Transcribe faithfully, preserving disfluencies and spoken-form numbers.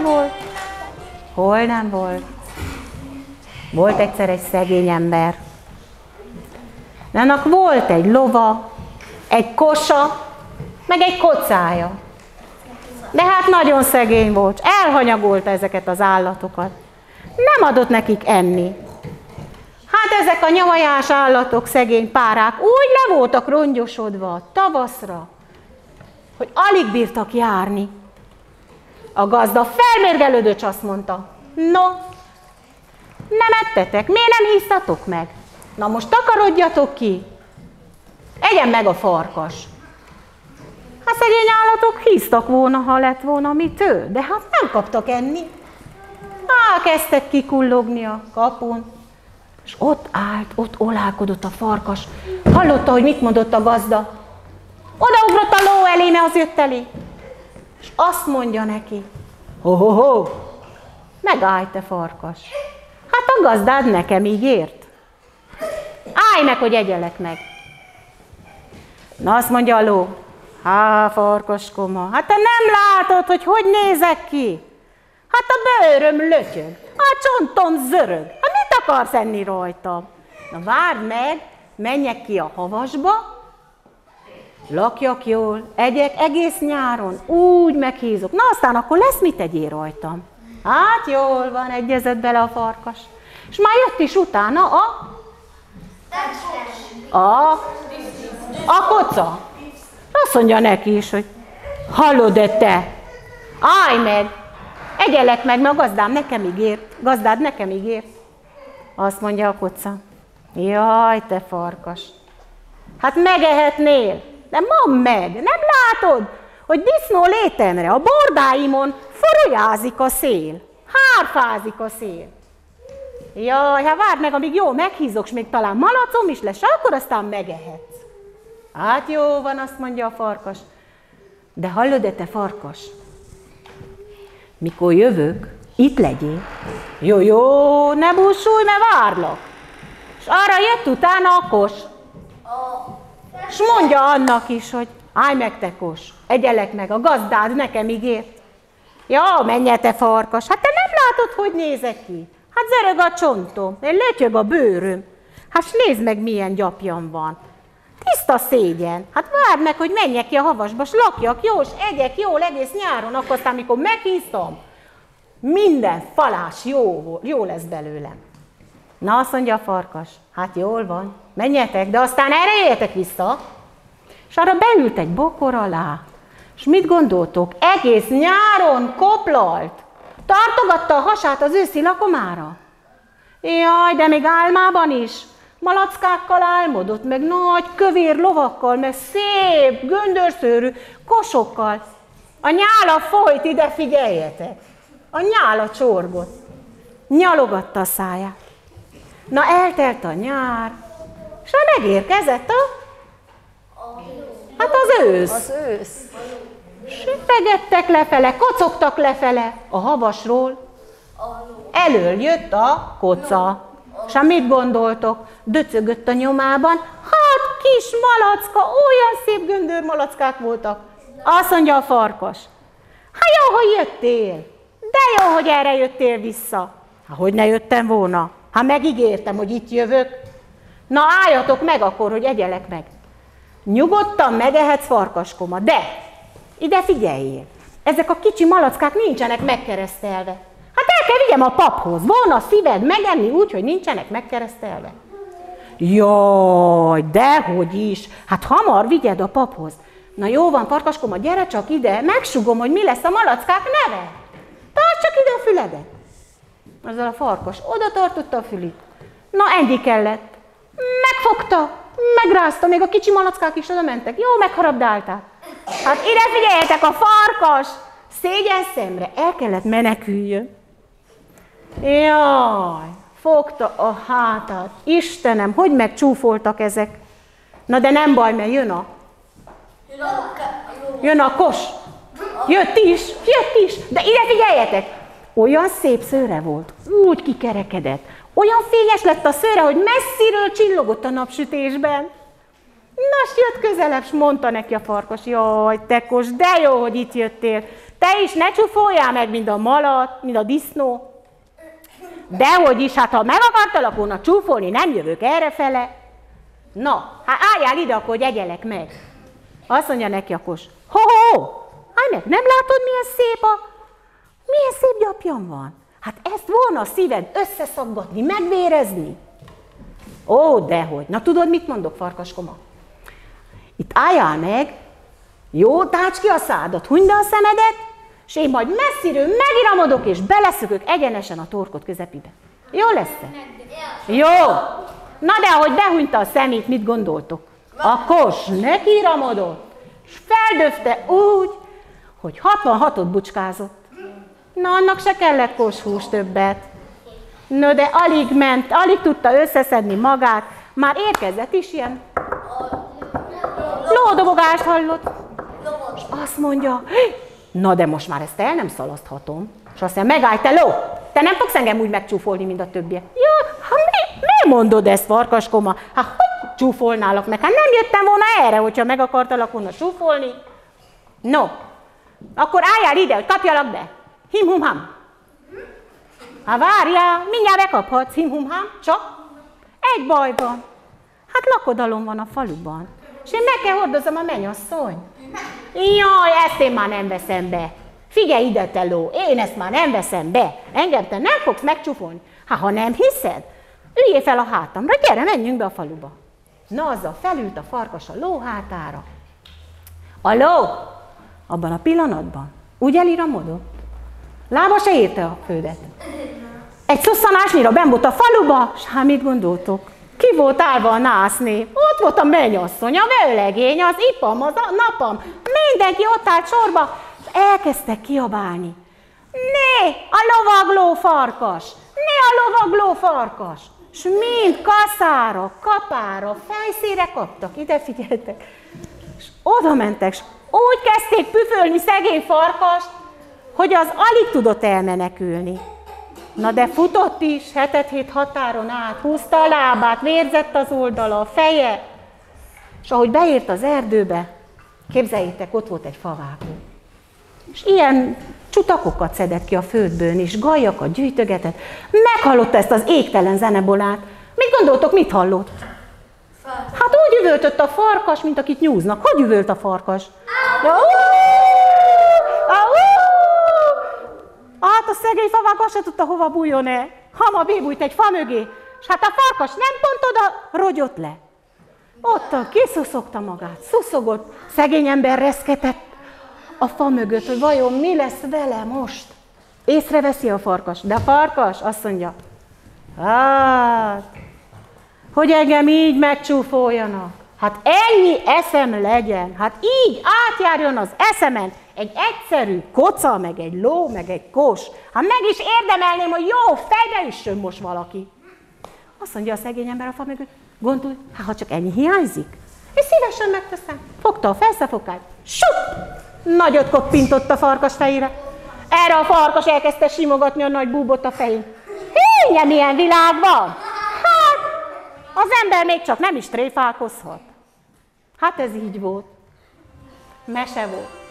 egyszer volt? Hol nem volt? Volt egyszer egy szegény ember. Annak volt egy lova, egy kosa, meg egy kocája. De hát nagyon szegény volt, elhanyagolta ezeket az állatokat. Nem adott nekik enni. Hát ezek a nyavajás állatok, szegény párák úgy le voltak rongyosodva tavaszra, hogy alig bírtak járni. A gazda felmérgelődött, és azt mondta, no, nem ettetek, miért nem híztatok meg? Na most takarodjatok ki, egyen meg a farkas. Hát szegény állatok híztak volna, ha lett volna mitől, de hát nem kaptak enni. Á, kezdtek kikullogni a kapun, és ott állt, ott olálkodott a farkas. Hallotta, hogy mit mondott a gazda. Odaugrott a ló elé, mert az jött elé. És azt mondja neki, ho-ho-ho, megállj te farkas. Hát a gazdád nekem ígért. Állj meg, hogy egyelek meg. Na azt mondja a ló, há, farkaskoma, hát te nem látod, hogy hogy nézek ki? Hát a bőröm lötyög, a csontom zörög. Hát mit akarsz enni rajtam? Na várd meg, menjek ki a havasba, lakjak jól, egyek egész nyáron, úgy meghízok. Na aztán akkor lesz mit tegyél rajtam. Hát jól van, egyezett bele a farkas. És már jött is utána a... A... A koca. Azt mondja neki is, hogy hallod-e te? Állj meg! Egyelek meg, mert a gazdám nekem ígért. Gazdád nekem ígért. Azt mondja a koca. Jaj, te farkas. Hát megehetnél. De mondd meg, nem látod, hogy disznó létemre a bordáimon forolyázik a szél. Hárfázik a szél. Jaj, hát várd meg, amíg jó meghízok, és még talán malacom is lesz, akkor aztán megehetsz. Hát jó van, azt mondja a farkas. De hallod-e te farkas? Mikor jövök, itt legyél. Jó, jó, ne búsulj, mert várlak. És arra jött utána a kos. És mondja annak is, hogy állj meg te kos, egyelek meg, a gazdád nekem ígért. Ja, menj te farkas, hát te nem látod, hogy nézek ki? Hát zörög a csontom, lötyög a bőröm. Hát nézd meg, milyen gyapjam van. Tiszta szégyen. Hát várd meg, hogy menjek ki a havasba, s lakjak jó, s egyek jól egész nyáron, akkor aztán, amikor meghíztam, minden falás jó, jó lesz belőlem. Na, azt mondja a farkas, hát jól van, menjetek, de aztán erre jöjjetek vissza. És arra beült egy bokor alá, és mit gondoltok? Egész nyáron koplalt, tartogatta a hasát az őszi lakomára. Jaj, de még álmában is. Malackákkal álmodott, meg nagy kövér lovakkal, meg szép, göndörszőrű kosokkal. A nyála folyt, ide figyeljetek. A nyála csorgott. Nyalogatta a száját. Na, eltelt a nyár, és megérkezett a... Hát az ősz. Az ősz. Sütegettek lefele, kocogtak lefele a havasról. Elől jött a koca. És hát mit gondoltok? Döcögött a nyomában. Hát kis malacka, olyan szép göndörmalackák voltak. Azt mondja a farkas. Hát jó, hogy jöttél. De jó, hogy erre jöttél vissza. Hát hogy ne jöttem volna? Hát megígértem, hogy itt jövök. Na álljatok meg akkor, hogy egyelek meg. Nyugodtan megehetsz, farkaskoma, de ide figyeljél. Ezek a kicsi malackák nincsenek megkeresztelve. Hát el kell vigyem a paphoz. Volna a szíved megenni úgy, hogy nincsenek megkeresztelve. Jaj, dehogy is. Hát hamar vigyed a paphoz. Na jó van, farkaskoma, gyere csak ide, megsugom, hogy mi lesz a malackák neve. Tarts csak ide a füledet. Azzal a farkas oda tartotta a fülit. Na, ennyi kellett. Megfogta, megrázta, még a kicsi malackák is oda mentek. Jó, megharabdálták. Hát ide figyeljetek, a farkas szégyen szemre el kellett meneküljön. Jaj, fogta a hátát. Istenem, hogy megcsúfoltak ezek. Na de nem baj, mert jön a... Jön a kos. Jött is, jött is. De ide figyeljetek. Olyan szép szőre volt, úgy kikerekedett. Olyan fényes lett a szőre, hogy messziről csillogott a napsütésben. Na, s jött közelebb, s mondta neki a farkas, jaj, te kos, de jó, hogy itt jöttél. Te is ne csúfoljál meg, mint a malat, mint a disznó. Dehogy is, hát ha meg akartalak volna csúfolni, nem jövök errefele. Na, hát álljál ide, akkor hogy egyelek meg. Azt mondja neki a kos. Ho-ho, állj meg, nem látod, milyen szép a... Milyen szép gyapjam van? Hát ezt volna a szíved összeszaggatni, megvérezni. Ó, dehogy. Na tudod, mit mondok, farkaskoma? Itt álljál meg, jó, tács ki a szádat, hunyd a szemedet, és én majd messziről megiramodok, és beleszökök egyenesen a torkod közepébe. Jó lesz-e? Jó. Na de ahogy behunyta a szemét, mit gondoltok? A kos nekiramodott, és feldöfte úgy, hogy hatvanhatot bucskázott. Na, annak se kellett koshús többet. No, de alig ment, alig tudta összeszedni magát, már érkezett is ilyen lódobogást hallott. És azt mondja, na de most már ezt el nem szalaszthatom. És azt mondja, megállj, te ló, te nem fogsz engem úgy megcsúfolni, mint a többiek. Ja, hát mi, mi mondod ezt, farkaskoma? Hát hogy csúfolnálak meg? Hát nem jöttem volna erre, hogyha meg akartalak volna csúfolni. No, akkor álljál ide, hogy kapjalak be. Him-hum-ham. Hát várjál, mindjárt bekaphatsz, him-hum-ham, csak egy baj van. Hát lakodalom van a faluban, és én meg kell hordozom a mennyasszony. Jaj, ezt én már nem veszem be. Figyelj ide, te ló, én ezt már nem veszem be. Engem te nem fogsz megcsúfolni. Hát ha nem hiszed, üljél fel a hátamra, gyere, menjünk be a faluba. Na, azzal felült a farkas a ló hátára. A ló abban a pillanatban úgy eliramodott. Lába se érte a földet. Egy szusszanásnyira benn volt a faluba, és hát mit gondoltok? Ki volt állva a nászné? Ott volt a mennyasszony, a vőlegény, az ipam, az a napam. Mindenki ott állt sorba, és elkezdtek kiabálni. Né, a lovagló farkas! Né, a lovagló farkas! És mind kaszára, kapára, fejszére kaptak. Ide figyeltek. És oda mentek, és úgy kezdték püfölni szegény farkast, hogy az alig tudott elmenekülni. Na de futott is, hetet-hét határon át, húzta a lábát, vérzett az oldala, a feje. És ahogy beért az erdőbe, képzeljétek, ott volt egy favágó. És ilyen csutakokat szedett ki a földből, és gajakat gyűjtögetett. Meghallotta ezt az égtelen zenebolát. Mit gondoltok, mit hallott? Hát úgy üvöltött a farkas, mint akit nyúznak. Hogy üvölt a farkas? Ja, hát a szegény favágó se tudta, hova bújjon-e. Hamar bébújt egy fa mögé, és hát a farkas nem pont oda rogyott le. Ottan kiszuszogta magát, szuszogott, szegény ember reszketett a fa mögött, hogy vajon mi lesz vele most. Észreveszi a farkas, de a farkas azt mondja, hát, hogy engem így megcsúfoljanak. Hát ennyi eszem legyen, hát így átjárjon az eszemen egy egyszerű koca, meg egy ló, meg egy kos. Hát meg is érdemelném, hogy jó, fejbe üssön most valaki. Azt mondja a szegény ember a fa mögött, gondolj, hát ha csak ennyi hiányzik. És szívesen megteszem. Fogta a felszefogát, sup! Nagyot koppintott a farkas fejére. Erre a farkas elkezdte simogatni a nagy búbot a fején. Hénye, milyen világ van! Hát, az ember még csak nem is tréfálkozhat. Hát ez így volt. Mese volt.